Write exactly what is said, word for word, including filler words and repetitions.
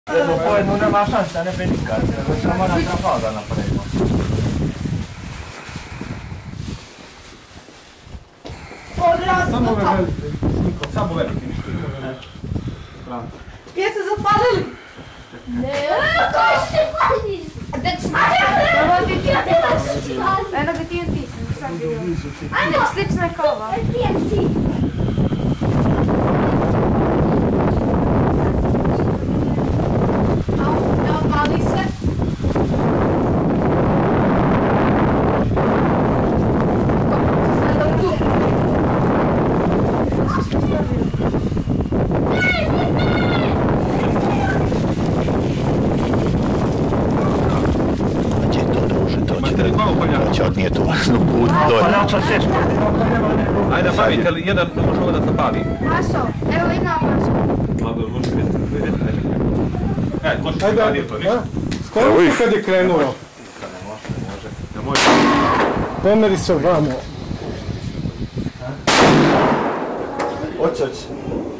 Dopo non nema šanse ne predikati, nego samo na trafal da napravimo. Samo ove velike, samo velike ništa. Gdje se zapalili? Ne, koji se pali? Dek smađa! Evo ti ti ti. Eno ga ti ti ti. Ajde, slična je kao ova. Pali se. Će odnijeti u put dolje. Ajde, pavite li jedan, može ovo da se pavi? Mašo, evo jedna mašo. Mlado, može biti, vidjeti, neće. E, ko što Ajde, radio to, ništa? skoro ti kad je krenulo. Ne može, ne može. Ne može. Pomeri se ovamo. Oće, oće.